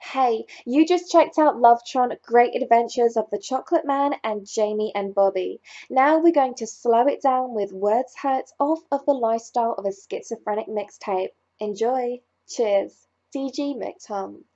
Hey, you just checked out Lovetron Great Adventures of the Chocolate Man and Jamie and Bobby. Now we're going to slow it down with Words Hurt off of the Lifestyle of a Schizophrenic mixtape. Enjoy! Cheers! DJMcTom.